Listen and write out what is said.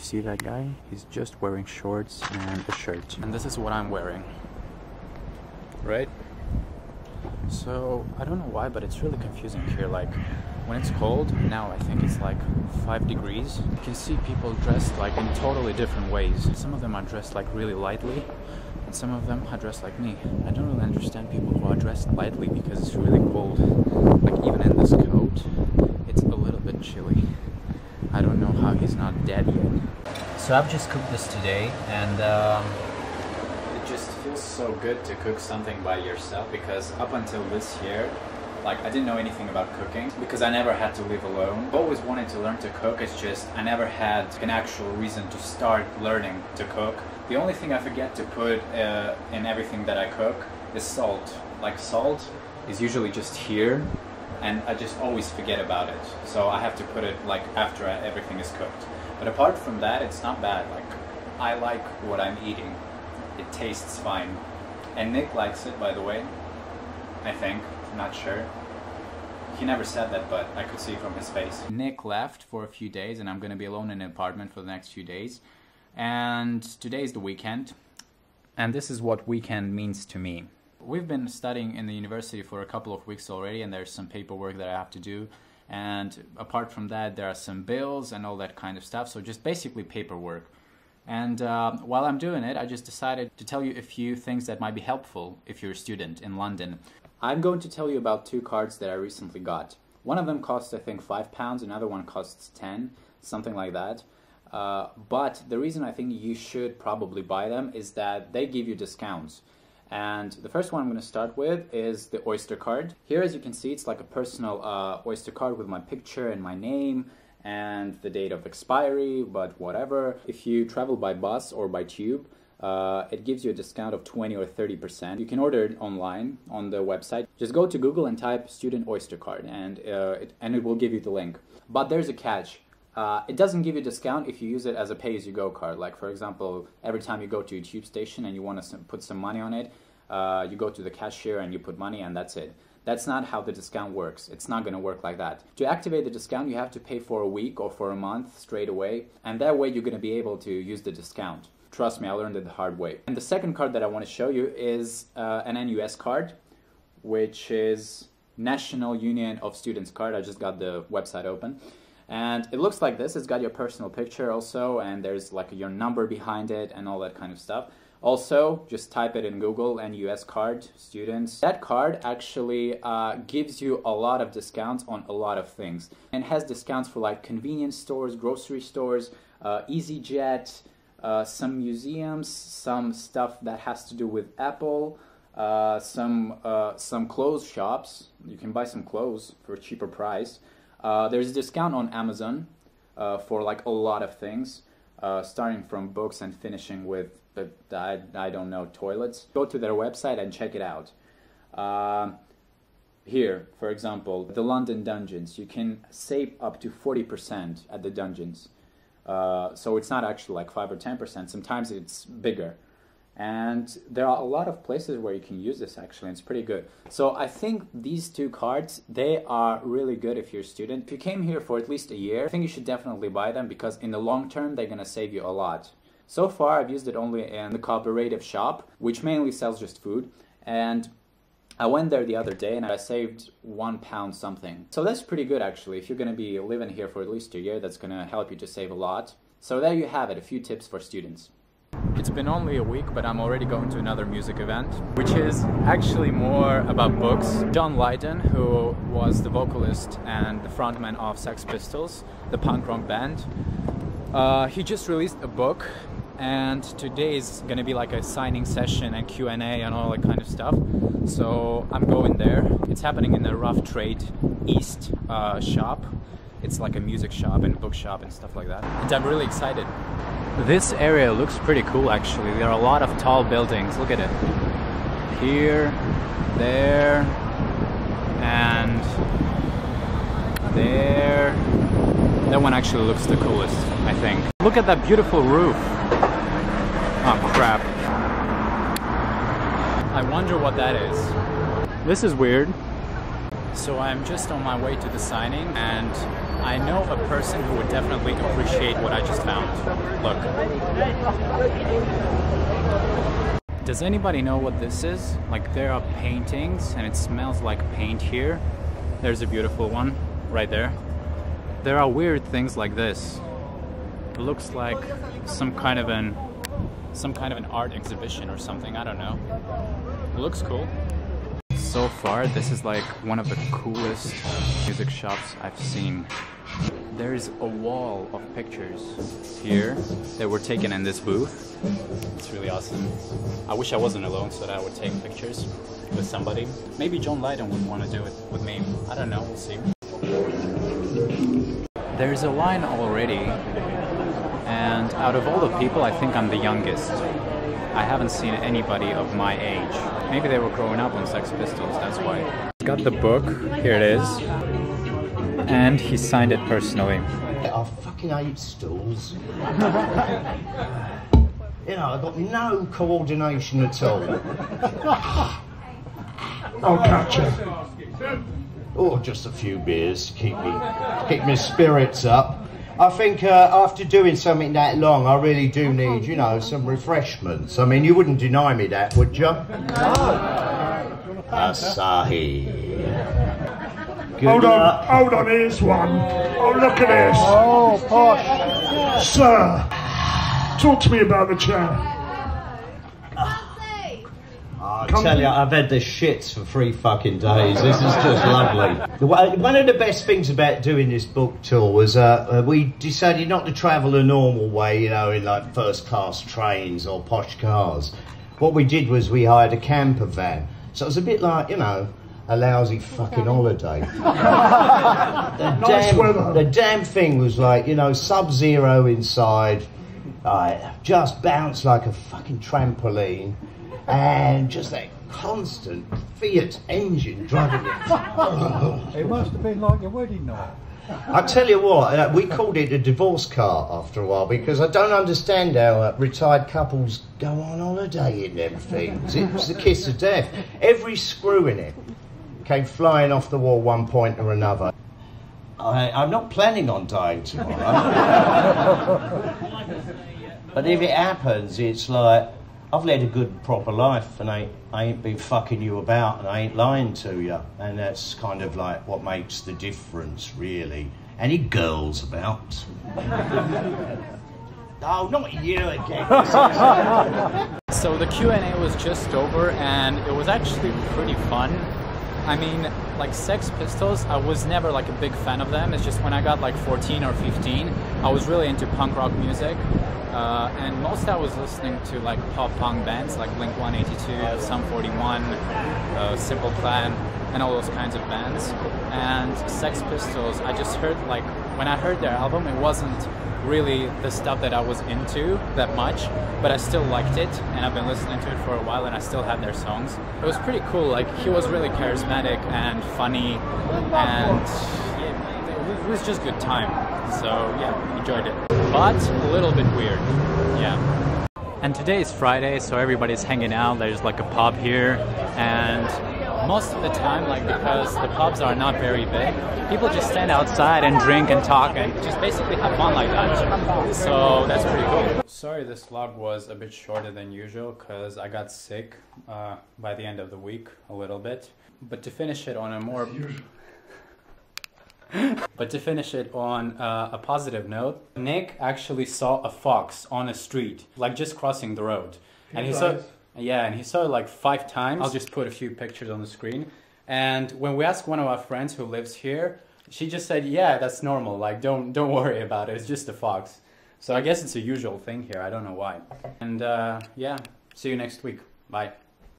see that guy? He's just wearing shorts and a shirt. And this is what I'm wearing. Right? So, I don't know why, but it's really confusing here. Like, when it's cold, now I think it's like 5 degrees. You can see people dressed like in totally different ways. Some of them are dressed like really lightly, and some of them are dressed like me. I don't really understand people who are dressed lightly because it's really cold. Like, even in this coat, it's a little bit chilly. I don't know how he's not dead yet. So I've just cooked this today, and it just feels so good to cook something by yourself, because up until this year, like, I didn't know anything about cooking because I never had to live alone. I've always wanted to learn to cook, it's just I never had an actual reason to start learning to cook. The only thing I forget to put in everything that I cook is salt. Like, salt is usually just here, and I just always forget about it. So I have to put it like after everything is cooked. But apart from that, it's not bad. Like, I like what I'm eating. It tastes fine. And Nick likes it, by the way. I think. I'm not sure. He never said that, but I could see from his face. Nick left for a few days, and I'm gonna be alone in an apartment for the next few days. And today is the weekend. And this is what weekend means to me. We've been studying in the university for a couple of weeks already, and there's some paperwork that I have to do. And apart from that, there are some bills and all that kind of stuff. So just basically paperwork. And while I'm doing it, I just decided to tell you a few things that might be helpful if you're a student in London. I'm going to tell you about 2 cards that I recently got. One of them costs, I think, £5, another one costs 10, something like that. But the reason I think you should probably buy them is that they give you discounts. And the first one I'm going to start with is the Oyster card. Here, as you can see, it's like a personal Oyster card with my picture and my name and the date of expiry, but whatever. If you travel by bus or by tube, it gives you a discount of 20 or 30%. You can order it online on the website. Just go to Google and type Student Oyster card, and it will give you the link. But there's a catch. It doesn't give you a discount if you use it as a pay-as-you-go card. Like, for example, every time you go to a tube station and you want to put some money on it, you go to the cashier and you put money, and that's it. That's not how the discount works. It's not going to work like that. To activate the discount, you have to pay for a week or for a month straight away, and that way you're going to be able to use the discount. Trust me, I learned it the hard way. And the second card that I want to show you is an NUS card, which is National Union of Students card. I just got the website open. And it looks like this. It's got your personal picture also, and there's like your number behind it and all that kind of stuff. Also, just type it in Google, NUS card, students. That card actually gives you a lot of discounts on a lot of things. And has discounts for like convenience stores, grocery stores, EasyJet, some museums, some stuff that has to do with Apple, some clothes shops. You can buy some clothes for a cheaper price. There's a discount on Amazon for like a lot of things, starting from books and finishing with, I don't know, toilets. Go to their website and check it out. Here, for example, the London Dungeons. You can save up to 40% at the Dungeons. So it's not actually like 5 or 10%. Sometimes it's bigger. And there are a lot of places where you can use this actually, and it's pretty good. So I think these 2 cards, they are really good if you're a student. If you came here for at least a year, I think you should definitely buy them, because in the long term, they're gonna save you a lot. So far, I've used it only in the cooperative shop, which mainly sells just food. And I went there the other day and I saved £1 something. So that's pretty good actually. If you're gonna be living here for at least a year, that's gonna help you to save a lot. So there you have it, a few tips for students. It's been only a week, but I'm already going to another music event, which is actually more about books. John Lydon, who was the vocalist and the frontman of Sex Pistols, the punk rock band, he just released a book, and today is going to be like a signing session and Q&A and all that kind of stuff. So I'm going there. It's happening in the Rough Trade East shop. It's like a music shop and book shop and stuff like that. And I'm really excited. This area looks pretty cool actually. There are a lot of tall buildings. Look at it. Here, there, and there. That one actually looks the coolest, I think. Look at that beautiful roof. Oh crap. I wonder what that is. This is weird. So I'm just on my way to the signing, and I know a person who would definitely appreciate what I just found. Look. Does anybody know what this is? Like, there are paintings and it smells like paint here. There's a beautiful one right there. There are weird things like this. It looks like some kind of an art exhibition or something, I don't know. It looks cool. So far, this is like one of the coolest music shops I've seen. There's a wall of pictures here that were taken in this booth. It's really awesome. I wish I wasn't alone so that I would take pictures with somebody. Maybe John Lydon would want to do it with me. I don't know, we'll see. There's a line already, and out of all the people, I think I'm the youngest. I haven't seen anybody of my age. Maybe they were growing up on Sex Pistols, that's why. Got the book, here it is. And he signed it personally. I fucking hate stools. You know, I've got no coordination at all. I'll catch you. Or just a few beers to keep my spirits up. I think after doing something that long, I really do need, you know, some refreshments. I mean, you wouldn't deny me that, would you? No. Asahi. Hold on, here's one. Oh, look at this. Oh, posh. Sir, talk to me about the chair. I tell you, I've had the shits for 3 fucking days. This is just lovely. One of the best things about doing this book tour was we decided not to travel a normal way, you know, in like first class trains or posh cars. What we did was we hired a camper van. So it was a bit like, you know, a lousy fucking holiday. The damn thing was like, you know, sub-zero inside, just bounced like a fucking trampoline, and just that constant Fiat engine driving it. It must have been like your wedding night. I tell you what, we called it a divorce car after a while, because I don't understand how retired couples go on holiday in them things. It was the kiss of death. Every screw in it came flying off the wall one point or another. I'm not planning on dying tomorrow. But if it happens, it's like, I've led a good proper life and I ain't been fucking you about and I ain't lying to you. And that's kind of like what makes the difference, really. Any girls about? Oh, not you again. So the Q&A was just over and it was actually pretty fun. I mean, like Sex Pistols, I was never like a big fan of them. It's just when I got like 14 or 15, I was really into punk rock music. And most I was listening to like pop punk bands like Blink-182, Sum 41, Simple Plan, and all those kinds of bands. And Sex Pistols, I just heard, like, when I heard their album, it wasn't really the stuff that I was into that much, but I still liked it, and I've been listening to it for a while, and I still have their songs. It was pretty cool. Like, he was really charismatic and funny, and yeah, it was just good time. So yeah, enjoyed it, but a little bit weird. Yeah. And today is Friday, so everybody's hanging out. There's like a pub here, and most of the time, like, because the pubs are not very big, people just stand outside and drink and talk and just basically have fun like that. So that's pretty cool. Sorry this vlog was a bit shorter than usual because I got sick by the end of the week a little bit. But to finish it on a more... But to finish it on a positive note, Nick actually saw a fox on a street, like just crossing the road. And he saw... Yeah, and he saw it like 5 times. I'll just put a few pictures on the screen. And when we asked one of our friends who lives here, she just said, yeah, that's normal. Like, don't worry about it. It's just a fox. So I guess it's a usual thing here. I don't know why. And yeah, see you next week. Bye.